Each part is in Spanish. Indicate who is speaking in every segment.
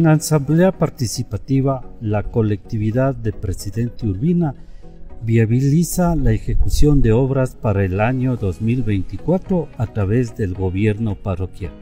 Speaker 1: la asamblea participativa, la colectividad de Presidente Urbina viabiliza la ejecución de obras para el año 2024 a través del gobierno parroquial.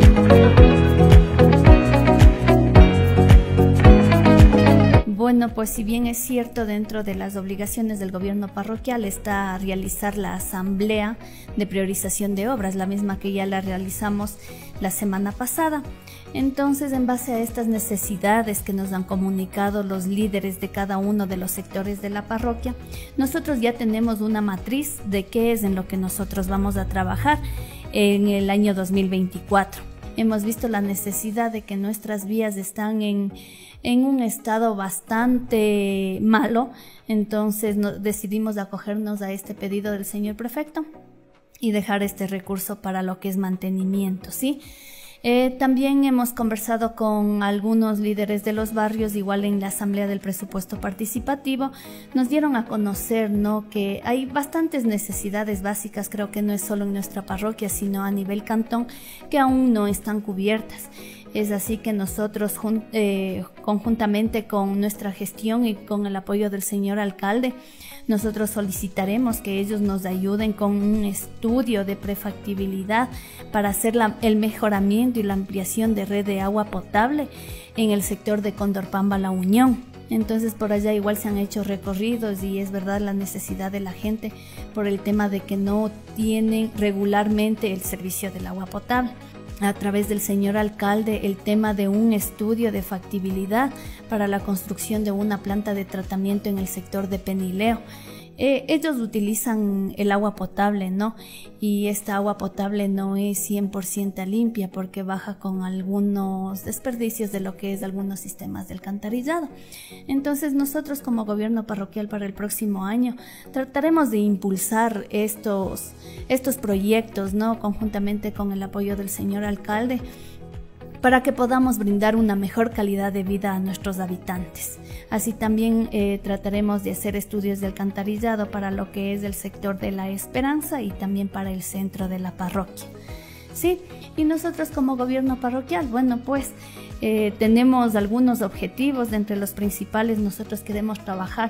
Speaker 2: Bueno, pues si bien es cierto, dentro de las obligaciones del gobierno parroquial está realizar la asamblea de priorización de obras, la misma que ya la realizamos la semana pasada. Entonces, en base a estas necesidades que nos han comunicado los líderes de cada uno de los sectores de la parroquia, nosotros ya tenemos una matriz de qué es en lo que nosotros vamos a trabajar en el año 2024. Hemos visto la necesidad de que nuestras vías están en un estado bastante malo, entonces decidimos acogernos a este pedido del señor prefecto y dejar este recurso para lo que es mantenimiento, ¿sí? También hemos conversado con algunos líderes de los barrios, igual en la asamblea del presupuesto participativo, nos dieron a conocer, ¿no?, que hay bastantes necesidades básicas, creo que no es solo en nuestra parroquia, sino a nivel cantón, que aún no están cubiertas. Es así que nosotros, conjuntamente con nuestra gestión y con el apoyo del señor alcalde, nosotros solicitaremos que ellos nos ayuden con un estudio de prefactibilidad para hacer el mejoramiento y la ampliación de red de agua potable en el sector de Condorpamba La Unión. Entonces por allá igual se han hecho recorridos y es verdad la necesidad de la gente por el tema de que no tienen regularmente el servicio del agua potable. A través del señor alcalde, el tema de un estudio de factibilidad para la construcción de una planta de tratamiento en el sector de Penileo. Ellos utilizan el agua potable, ¿no? Y esta agua potable no es 100% limpia porque baja con algunos desperdicios de lo que es algunos sistemas de alcantarillado. Entonces nosotros como gobierno parroquial para el próximo año trataremos de impulsar estos proyectos, ¿no?, conjuntamente con el apoyo del señor alcalde, para que podamos brindar una mejor calidad de vida a nuestros habitantes. Así también trataremos de hacer estudios de alcantarillado para lo que es el sector de La Esperanza y también para el centro de la parroquia. Sí, y nosotros como gobierno parroquial, bueno, pues tenemos algunos objetivos. De entre los principales, nosotros queremos trabajar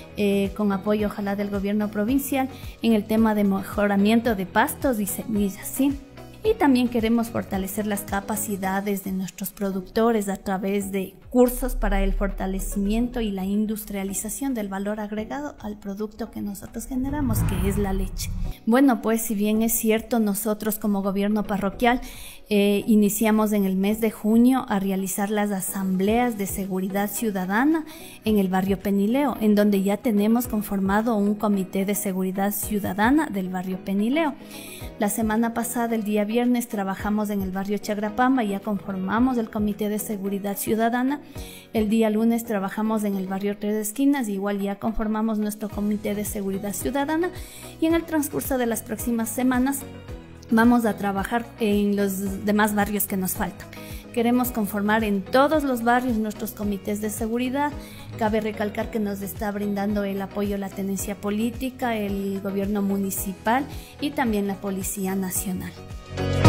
Speaker 2: con apoyo, ojalá, del gobierno provincial en el tema de mejoramiento de pastos y semillas, ¿sí? Y también queremos fortalecer las capacidades de nuestros productores a través de cursos para el fortalecimiento y la industrialización del valor agregado al producto que nosotros generamos, que es la leche. Bueno, pues si bien es cierto, nosotros como gobierno parroquial iniciamos en el mes de junio a realizar las asambleas de seguridad ciudadana en el barrio Penileo, en donde ya tenemos conformado un comité de seguridad ciudadana del barrio Penileo. La semana pasada, el día viernes, trabajamos en el barrio Chagrapamba y ya conformamos el comité de seguridad ciudadana. El día lunes trabajamos en el barrio Tres Esquinas, igual ya conformamos nuestro comité de seguridad ciudadana, y en el transcurso de las próximas semanas vamos a trabajar en los demás barrios que nos faltan. Queremos conformar en todos los barrios nuestros comités de seguridad. Cabe recalcar que nos está brindando el apoyo la tenencia política, el gobierno municipal y también la Policía Nacional.